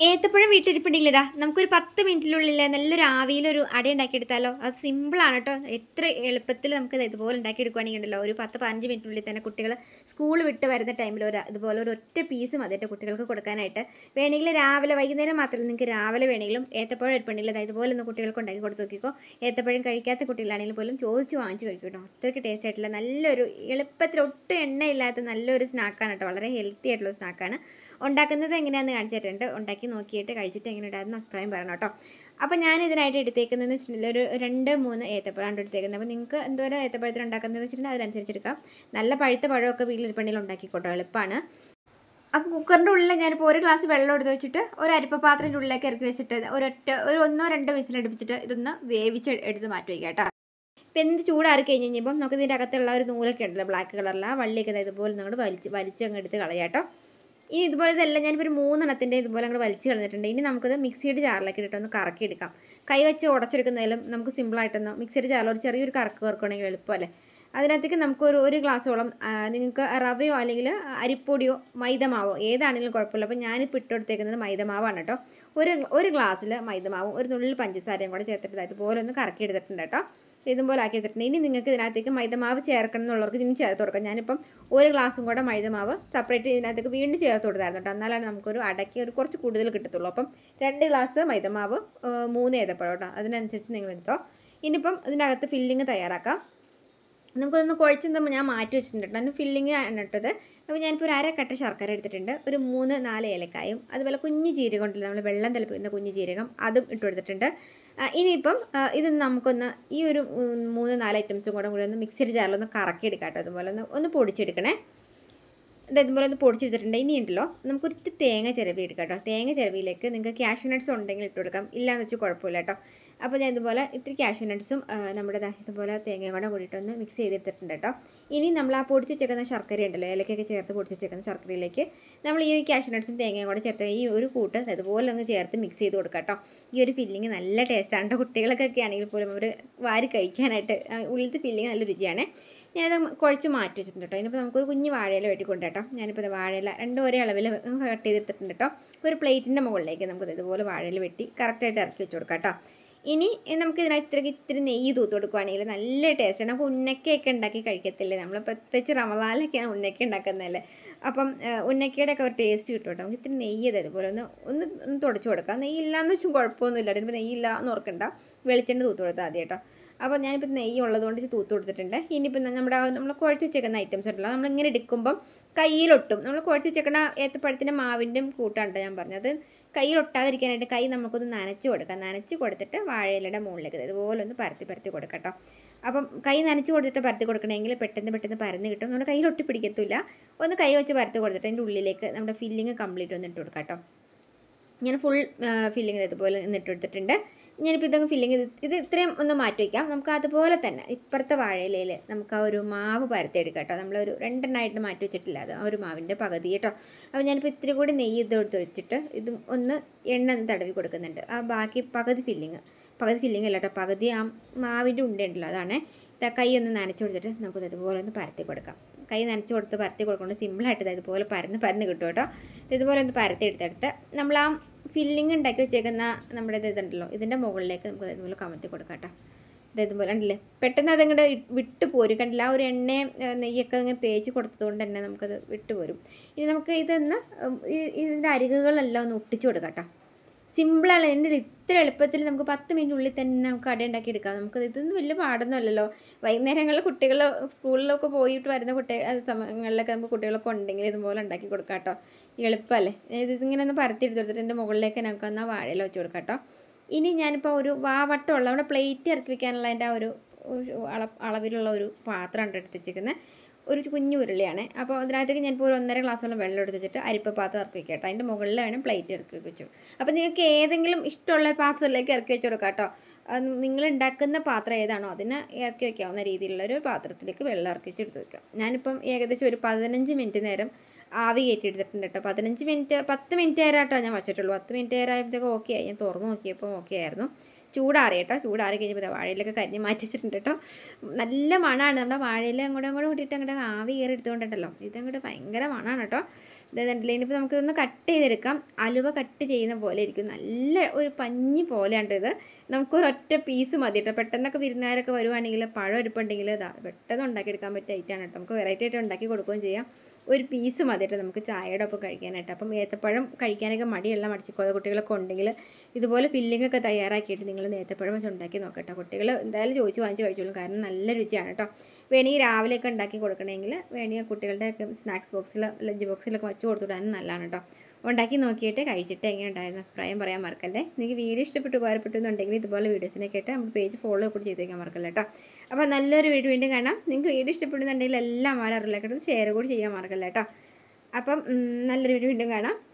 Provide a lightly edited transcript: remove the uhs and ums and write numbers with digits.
ഏത്തപ്പഴം വീട്ടിലിരിപ്പുണ്ടെങ്കിൽ ഇതാ നമുക്കൊരു 10 മിനിറ്റിനുള്ളിൽ നല്ലൊരു ആവിയിലൊരു അട ഉണ്ടാക്കിയെടുത്താലോ. അത് സിമ്പിളാണ് കേട്ടോ. എത്ര എളുപ്പത്തിൽ നമുക്ക് ഇതുപോലെ ഉണ്ടാക്കിയെടുക്കുകയാണെങ്കിൽ ഉണ്ടല്ലോ, ഒരു 10-15 മിനിറ്റിനുള്ളിൽ തന്നെ കുട്ടികൾ സ്കൂൾ വിട്ട് വരുന്ന ടൈമിൽ ഇതുപോലെ ഒരു ഒറ്റ പീസ് മതി കേട്ടോ കുട്ടികൾക്ക് കൊടുക്കാനായിട്ട്. വേണമെങ്കിൽ രാവിലെ വൈകുന്നേരം മാത്രമല്ല, നിങ്ങൾക്ക് രാവിലെ വേണമെങ്കിലും ഏത്തപ്പഴം ഇരിപ്പുണ്ടെങ്കിൽ ഇതുപോലെ ഒന്ന് കുട്ടികൾക്ക് ഉണ്ടാക്കി കൊടുത്ത് നോക്കിക്കോ. ഏത്തപ്പഴം കഴിക്കാത്ത കുട്ടികളാണെങ്കിൽ പോലും ചോദിച്ച് വാങ്ങിച്ച് കഴിക്കും കേട്ടോ. അത്രയ്ക്ക് ടേസ്റ്റ് ആയിട്ടുള്ള നല്ലൊരു എളുപ്പത്തിൽ ഒട്ടും എണ്ണയില്ലാത്ത നല്ലൊരു സ്നാക്കാണ് കേട്ടോ. വളരെ ഹെൽത്തി ആയിട്ടുള്ള സ്നാക്കാണ്. ഉണ്ടാക്കുന്നത് എങ്ങനെയാണെന്ന് കാണിച്ചിട്ടുണ്ട്. ഉണ്ടാക്കി നോക്കിയിട്ട് കഴിച്ചിട്ട് എങ്ങനെ ഉണ്ടാകുന്ന അഭിപ്രായം പറയണം കേട്ടോ. അപ്പോൾ ഞാൻ ഇതിനായിട്ട് എടുത്തേക്കുന്നതെന്ന് വെച്ചിട്ടുണ്ടെങ്കിൽ ഒരു 2-3 ഏത്തപ്പഴമാണ് എടുത്തേക്കുന്നത്. അപ്പോൾ നിങ്ങൾക്ക് എന്തോരം ഏത്തപ്പഴത്തിൽ ഉണ്ടാക്കുന്നതെന്ന് വെച്ചിട്ടുണ്ടെങ്കിൽ അതിനനുസരിച്ച് എടുക്കാം. നല്ല പഴുത്ത പഴമൊക്കെ വീട്ടിലിരിപ്പുണ്ടെങ്കിൽ ഉണ്ടാക്കിക്കോട്ടോ, എളുപ്പമാണ്. അപ്പോൾ കുക്കറിൻ്റെ ഉള്ളിൽ ഞാനിപ്പോൾ ഒരു ഗ്ലാസ് വെള്ളം എടുത്ത് വെച്ചിട്ട് ഒരു അരിപ്പ പാത്രത്തിൻ്റെ ഉള്ളിലേക്ക് ഇറക്കി വെച്ചിട്ട് ഒരു 1-2 വിസിലടുപ്പിച്ചിട്ട് ഇതൊന്ന് വേവിച്ച് എടുത്ത് മാറ്റി വയ്ക്കാം കേട്ടോ. ഇപ്പം എന്ത് ചൂടാറി കഴിഞ്ഞ് കഴിഞ്ഞപ്പം നമുക്ക് ഇതിൻ്റെ അകത്തുള്ള ഒരു നൂലൊക്കെ ഉണ്ടല്ലോ, ബ്ലാക്ക് കളറിൽ, ആ വള്ളിയൊക്കെ ഇതുപോലെ നിങ്ങൾ വലിച്ച് അങ്ങ് എടുത്ത് കളയാട്ടോ. ഇനി ഇതുപോലെ ഇതെല്ലാം ഞാനിപ്പോൾ ഒരു 3 എണ്ണത്തിൻ്റെ ഇതുപോലെ അങ്ങോട്ട് വലിച്ച് കളഞ്ഞിട്ടുണ്ട്. ഇനി നമുക്കത് മിക്സിയുടെ ജാറിലേക്ക് ഇട്ടിട്ടൊന്ന് കറക്കിയെടുക്കാം. കൈ വെച്ച് ഉടച്ചെടുക്കുന്നതിലും നമുക്ക് സിമ്പിളായിട്ടൊന്ന് മിക്സിയുടെ ജാറിൽ ഒരു ചെറിയൊരു കറക്ക് കറക്കുകയാണെങ്കിൽ എളുപ്പമല്ലേ. അതിനകത്തേക്ക് നമുക്ക് ഒരു ഗ്ലാസ്സോളം നിങ്ങൾക്ക് റവയോ അല്ലെങ്കിൽ അരിപ്പൊടിയോ മൈദമാവോ ഏതാണെങ്കിലും കുഴപ്പമില്ല. അപ്പോൾ ഞാനിപ്പോൾ ഇട്ടെടുത്തേക്കുന്നത് മൈദമാവാണ് കേട്ടോ. ഒരു ഗ്ലാസ്സിൽ മൈദമാവും ഒരു നുള്ളിൽ പഞ്ചസാരയും കൂടെ ചേർത്തിട്ട് ഇതുപോലെ ഒന്ന് കറക്കിയെടുത്തിട്ടുണ്ട് കേട്ടോ. ഇതുപോലെ ആക്കി എടുത്തിട്ടുണ്ട്. ഇനി നിങ്ങൾക്ക് ഇതിനകത്തേക്ക് മൈദമാവ് ചേർക്കണം എന്നുള്ളവർക്ക് ഇതിന് ചേർത്ത് കൊടുക്കാം. ഞാനിപ്പം ഒരു ഗ്ലാസ്സും കൂടെ മൈദമാവ് സെപ്പറേറ്റ് ഇതിനകത്തേക്ക് വീണ്ടും ചേർത്ത് കൊടുത്തായിരുന്നു കേട്ടോ. എന്നാലാണ് നമുക്കൊരു അടയ്ക്ക് കുറച്ച് കൂടുതൽ കിട്ടത്തുള്ളൂ. അപ്പം 2 ഗ്ലാസ് മൈദമാവ്, 3 ഏത്തപ്പഴം കേട്ടോ. അതിനനുസരിച്ച് നിങ്ങൾ എടുത്തോ. ഇനിയിപ്പം ഇതിനകത്ത് ഫില്ലിങ് തയ്യാറാക്കാം. നമുക്കൊന്ന് കുഴച്ചെന്തുമ്പോൾ ഞാൻ മാറ്റി വെച്ചിട്ടുണ്ട് കേട്ടോ. അതിന് ഫില്ലിങ് ആണ് ഇട്ടത്. അപ്പോൾ ഞാനിപ്പോൾ ഒരു അരക്കട്ട ശർക്കര എടുത്തിട്ടുണ്ട്. ഒരു 3-4 ഏലക്കായും അതുപോലെ കുഞ്ഞു ജീരകം ഉണ്ടല്ലോ, നമ്മൾ വെള്ളം തിളപ്പിക്കുന്ന കുഞ്ഞു ജീരകം, അതും ഇട്ട് കൊടുത്തിട്ടുണ്ട്. ഇനിയിപ്പം ഇത് നമുക്കൊന്ന് ഈ ഒരു 3-4 ഐറ്റംസും കൂടെ ഒന്ന് മിക്സിയുടെ ജാറിലൊന്ന് കറക്കിയെടുക്കാം കേട്ടോ. അതുപോലെ ഒന്ന് പൊടിച്ചെടുക്കണേ. ഇതുപോലെ ഒന്ന് പൊടിച്ചെടുത്തിട്ടുണ്ട്. ഇനി ഉണ്ടല്ലോ നമുക്കൊരു തേങ്ങ ചിരവി എടുക്കാം കേട്ടോ. തേങ്ങ ചിരവിയിലേക്ക് നിങ്ങൾക്ക് കാഷ്യൂ നട്ട്സ് ഉണ്ടെങ്കിൽ ഇട്ട് കൊടുക്കാം, ഇല്ലയെന്ന് വെച്ചാൽ കുഴപ്പമില്ല കേട്ടോ. അപ്പോൾ ഞാൻ ഇതുപോലെ ഇത്തിരി കാഷ്യൂ നട്ട്സും നമ്മുടെ ഇതുപോലെ തേങ്ങയും കൂടെ കൂടിയിട്ടൊന്ന് മിക്സ് ചെയ്തെടുത്തിട്ടുണ്ട് കേട്ടോ. ഇനി നമ്മൾ ആ പൊടിച്ച് വെച്ചേക്കുന്ന ശർക്കര ഉണ്ടല്ലോ, ഏലക്കൊക്കെ ചേർത്ത് പൊടിച്ച് വെച്ചേക്കുന്ന ശർക്കരയിലേക്ക് നമ്മൾ ഈ കാഷ്യൂ നട്ട്സും തേങ്ങയും കൂടെ ചേർത്ത് ഈ ഒരു കൂട്ട് അതുപോലെ ഒന്ന് ചേർത്ത് മിക്സ് ചെയ്ത് കൊടുക്കാം കേട്ടോ. ഈ ഒരു ഫില്ലിങ് നല്ല ടേസ്റ്റാണ് കേട്ടോ. കുട്ടികൾക്കൊക്കെ ആണെങ്കിൽ പോലും അവർ വാരി കഴിക്കാനായിട്ട് ഉള്ളിലത്തെ ഫില്ലിങ് നല്ല രുചിയാണ്. ഞാനത് കുഴച്ച് മാറ്റി വെച്ചിട്ടുണ്ട് കേട്ടോ. ഇതിനിപ്പോൾ നമുക്കൊരു കുഞ്ഞ് വാഴയില വെട്ടിക്കൊണ്ട് കേട്ടോ. ഞാനിപ്പോൾ വാഴയില ഒരേ അളവിൽ കട്ട് ചെയ്തെടുത്തിട്ടുണ്ട് കേട്ടോ. ഒരു പ്ലേറ്റിൻ്റെ മുകളിലേക്ക് നമുക്ക് ഇതുപോലെ വാഴയില വെട്ടി കറക്റ്റായിട്ട് ഇറക്കി വെച്ച് കൊടുക്കാം കേട്ടോ. ഇനി നമുക്ക് ഇതിനകത്ത് ഇത്തിരി നെയ്യ് തൂത്ത് കൊടുക്കുകയാണെങ്കിൽ നല്ല ടേസ്റ്റാണ്. നമുക്ക് ഉന്നക്കയൊക്കെ ഉണ്ടാക്കി കഴിക്കത്തില്ലേ, നമ്മൾ പ്രത്യേകിച്ച് റമദാനിലൊക്കെയാണ് ഉന്നക്ക ഉണ്ടാക്കുന്നതല്ലേ. അപ്പം ഉന്നക്കയുടെ ഒക്കെ ഒരു ടേസ്റ്റ് കിട്ടും കേട്ടോ. നമുക്ക് ഇത്തിരി നെയ്യ് ഇതുപോലെ ഒന്ന് തുടച്ച് കൊടുക്കാം. നെയ്യില്ലാന്ന് വെച്ചും കുഴപ്പമൊന്നുമില്ല. അതിനിപ്പോൾ നെയ്യില്ല എന്ന് ഓർക്കണ്ട, വെളിച്ചെണ്ണ തൂത്ത് കൊടുത്താൽ മതി കേട്ടോ. അപ്പോൾ ഞാനിപ്പോൾ നെയ്യ് ഉള്ളതുകൊണ്ട് തൂത്ത് കൊടുത്തിട്ടുണ്ട്. ഇനിയിപ്പോൾ നമ്മൾ കുഴച്ച് വെച്ചേക്കുന്ന ഐറ്റംസ് ഉണ്ടല്ലോ, നമ്മളിങ്ങനെ എടുക്കുമ്പം കയ്യിലൊട്ടും. നമ്മൾ കുഴച്ച് വെച്ചേക്കുന്ന ഏത്തപ്പഴത്തിൻ്റെ മാവിൻ്റെയും കൂട്ടാണ് ഞാൻ പറഞ്ഞത്. കയ്യിലൊട്ടാതിരിക്കാനായിട്ട് കൈ നമുക്കൊന്ന് നനച്ച് കൊടുക്കാം. നനച്ച് കൊടുത്തിട്ട് വാഴയിലയുടെ മുകളിലേക്ക് ഇതുപോലെ ഒന്ന് പരത്തി കൊടുക്കാം കേട്ടോ. അപ്പം കൈ നനച്ച് കൊടുത്തിട്ട് പരത്തി കൊടുക്കണമെങ്കിൽ പെട്ടെന്ന് പരന്ന് കിട്ടും. നമ്മുടെ കയ്യിലൊട്ടി പിടിക്കത്തില്ല. ഒന്ന് കൈ വെച്ച് പരത്തി കൊടുത്തിട്ട് അതിൻ്റെ ഉള്ളിലേക്ക് നമ്മുടെ ഫില്ലിങ് കംപ്ലീറ്റ് ഒന്ന് ഇട്ട് കൊടുക്കാം കേട്ടോ. ഞാൻ ഫുൾ ഫില്ലിങ് ഇതുപോലെ ഇട്ട് കൊടുത്തിട്ടുണ്ട്. ഞാനിപ്പോൾ ഇതൊക്കെ ഫില്ലിങ് ഇത് ഇത്രയും ഒന്ന് മാറ്റി വയ്ക്കാം. നമുക്ക് അതുപോലെ തന്നെ ഇപ്പുറത്തെ വാഴയിലയിൽ നമുക്ക് ആ ഒരു മാവ് പരത്തിയെടുക്കാം കേട്ടോ. നമ്മളൊരു 2 എണ്ണമായിട്ട് മാറ്റി വെച്ചിട്ടില്ല, അത് ആ ഒരു മാവിൻ്റെ പകുതി കേട്ടോ. അപ്പോൾ ഞാനിപ്പോൾ ഇത്തിരി കൂടി നെയ്യ് എടുത്ത് വെച്ചിട്ട് ഇതും ഒന്ന് എണ്ണ തടവി കൊടുക്കുന്നുണ്ട്. ആ ബാക്കി പകുതി ഫില്ലിങ് അല്ല കേട്ടോ, പകുതി ആ മാവിൻ്റെ ഉണ്ടല്ലോ, അതാണ്. കൈ ഒന്ന് നനച്ച് കൊടുത്തിട്ട് നമുക്കത് ഇതുപോലെ ഒന്ന് പരത്തി കൊടുക്കാം. കൈ നനച്ച് കൊടുത്ത് പരത്തി കൊടുക്കുന്നത് സിമ്പിളായിട്ട് ഇതുപോലെ പരന്ന് കിട്ടും കേട്ടോ. ഇതുപോലെ ഒന്ന് പരത്തി എടുത്തിട്ട് നമ്മൾ ആ ഫില്ലിങ് ഉണ്ടാക്കി വെച്ചേക്കുന്ന നമ്മുടെ ഇതുണ്ടല്ലോ, ഇതിൻ്റെ മുകളിലേക്ക് നമുക്ക് ഇതുപോലെ കമത്തി കൊടുക്കാം കേട്ടോ. ഇതുപോലെ ഉണ്ടല്ലേ, പെട്ടെന്ന് അതങ്ങോട്ട് വിട്ടു പോരും. കണ്ടില്ല, ആ ഒരു എണ്ണയും നെയ്യൊക്കെ അങ്ങനെ തേച്ച് കൊടുത്തതുകൊണ്ട് തന്നെ നമുക്കത് വിട്ടുപോരും. ഇനി നമുക്ക് ഇതിൻ്റെ അരികുകളെല്ലാം ഒന്ന് ഒട്ടിച്ചു കൊടുക്കാം കേട്ടോ. സിമ്പിളാണ്. എൻ്റെ ഇത്ര എളുപ്പത്തിൽ നമുക്ക് 10 മിനിറ്റിനുള്ളിൽ തന്നെ നമുക്ക് അട ഉണ്ടാക്കി എടുക്കാം. നമുക്ക് ഇതൊന്നും വലിയ പാടൊന്നും അല്ലല്ലോ. വൈകുന്നേരങ്ങളിൽ കുട്ടികൾ സ്കൂളിലൊക്കെ പോയിട്ട് വരുന്ന സമയങ്ങളിലൊക്കെ നമുക്ക് കുട്ടികളൊക്കെ ഉണ്ടെങ്കിൽ ഇതുപോലെ ഉണ്ടാക്കി കൊടുക്കാം കേട്ടോ. എളുപ്പമല്ലേ. ഇതിങ്ങനെ ഒന്ന് പരത്തിയെടുത്ത് കൊടുത്തിട്ട് എൻ്റെ മുകളിലേക്ക് നമുക്ക് എന്നാൽ വാഴയില വെച്ച് കൊടുക്കാം കേട്ടോ. ഇനി ഞാനിപ്പോൾ ഒരു വട്ടമുള്ള നമ്മുടെ പ്ലേറ്റ് ഇറക്കി വെക്കാനുള്ള അതിൻ്റെ ആ ഒരു അളവിലുള്ള ഒരു പാത്രമാണ് എടുത്ത് വെച്ചിരിക്കുന്നത്. ഒരു കുഞ്ഞു ഉരുളിയാണ്. അപ്പോൾ അതിനകത്തേക്ക് ഞാനിപ്പോൾ ഒരു 1.5 ഗ്ലാസ്സോളം വെള്ളം എടുത്ത് വെച്ചിട്ട് അരിപ്പ പാത്രം ഇറക്കി വെക്കാം കേട്ടോ. അതിൻ്റെ മുകളിൽ വേണം പ്ലേറ്റ് ഇറക്കി വെച്ചു. അപ്പോൾ നിങ്ങൾക്ക് ഏതെങ്കിലും ഇഷ്ടമുള്ള പാത്രത്തിലേക്ക് ഇറക്കി വെച്ച് കൊടുക്കാം കേട്ടോ. നിങ്ങൾ ഉണ്ടാക്കുന്ന പാത്രം ഏതാണോ അതിന് ഇറക്കി വെക്കാവുന്ന രീതിയിലുള്ളൊരു പാത്രത്തിലേക്ക് വെള്ളം ഇറക്കി വെച്ചെടുത്ത് വെക്കാം. ഞാനിപ്പം ഏകദേശം ഒരു 15 മിനിറ്റ് നേരം ആവി കയറ്റി എടുത്തിട്ടുണ്ട് കേട്ടോ. 10 മിനിറ്റ് നേരം കേട്ടോ ഞാൻ വച്ചിട്ടുള്ളൂ. 10 മിനിറ്റ് നേരം ആയപ്പോഴത്തേക്ക് ഓക്കെ ആയി. ഞാൻ തുറന്ന് നോക്കിയപ്പോൾ ഓക്കെ ആയിരുന്നു. ചൂടാറി കേട്ടോ. ചൂടാറി കഴിഞ്ഞപ്പോൾ വാഴയിലൊക്കെ കരിഞ്ഞ് മാറ്റി വെച്ചിട്ടുണ്ട് കേട്ടോ. നല്ല മണമാണ്. നമ്മുടെ വാഴയില അങ്ങോട്ടും കൂട്ടിയിട്ട് അങ്ങോട്ട് ആവി കയറി എടുത്തുകൊണ്ടിട്ടല്ലോ, ഇതങ്ങോട്ട് ഭയങ്കര മണമാണ് കേട്ടോ. ഇതുണ്ടല്ലോ. ഇനിയിപ്പോൾ നമുക്കിതൊന്ന് കട്ട് ചെയ്തെടുക്കാം. അലുവ കട്ട് ചെയ്യുന്ന പോലെ ഇരിക്കും. നല്ല ഒരു പഞ്ഞി പോലെയാണ് ഇത്. നമുക്കൊരൊറ്റ പീസ് മതി കേട്ടോ. പെട്ടെന്നൊക്കെ വിരുന്നുകാരൊക്കെ വരുവാണെങ്കിൽ പഴം ഇരിപ്പുണ്ടെങ്കിൽ പെട്ടെന്ന് ഉണ്ടാക്കിയെടുക്കാൻ പറ്റിയ ഐറ്റമാണ് കേട്ടോ. നമുക്ക് വെറൈറ്റി ആയിട്ട് ഉണ്ടാക്കി കൊടുക്കുകയും ചെയ്യാം. ഒരു പീസ് മതി കേട്ടോ നമുക്ക് ചായയുടെ ഒപ്പം കഴിക്കാനായിട്ട്. അപ്പം ഏത്തപ്പഴം കഴിക്കാനൊക്കെ മടിയുള്ള മടിച്ചിക്കോത കുട്ടികളൊക്കെ ഉണ്ടെങ്കിൽ ഇതുപോലെ ഫില്ലിംഗ് ഒക്കെ തയ്യാറാക്കിയിട്ട് നിങ്ങൾ ഏത്തപ്പഴം വെച്ച് ഉണ്ടാക്കി നോക്കട്ടോ. കുട്ടികൾ എന്തായാലും ചോദിച്ച് വാങ്ങിച്ച് കഴിച്ചോളും. കാരണം നല്ല രുചിയാണ് കേട്ടോ. വേണമെങ്കിൽ രാവിലെയൊക്കെ ഉണ്ടാക്കി കൊടുക്കണമെങ്കിൽ വേണമെങ്കിൽ കുട്ടികളുടെ സ്നാക്സ് ബോക്സിൽ ലഞ്ച് ബോക്സിലൊക്കെ വെച്ച് കൊടുത്തുവിടാനും നല്ലതാണ് കേട്ടോ. ഉണ്ടാക്കി നോക്കിയിട്ട് കഴിച്ചിട്ട് എങ്ങനെ ഉണ്ടായിരുന്നു അഭിപ്രായം പറയാൻ മറക്കല്ലേ. നിങ്ങൾക്ക് വീഡിയോ ഇഷ്ടപ്പെട്ട് ഉപകാരപ്പെട്ടു എന്നുണ്ടെങ്കിൽ ഇതുപോലെ വീഡിയോസിനൊക്കെ ആയിട്ട് നമ്മുടെ പേജ് ഫോളോ കൂടി ചെയ്തേക്കാൻ മറക്കല്ല കേട്ടോ. അപ്പോൾ നല്ലൊരു വീഡിയോ വീണ്ടും കാണാം. നിങ്ങൾക്ക് വീഡിയോ ഇഷ്ടപ്പെടുന്നുണ്ടെങ്കിൽ എല്ലാം ആരും അറിയില്ല കേട്ടോ, ഷെയർ കൂടി ചെയ്യാൻ മറക്കല്ല കേട്ടോ. അപ്പം നല്ലൊരു വീഡിയോ വീണ്ടും കാണാം.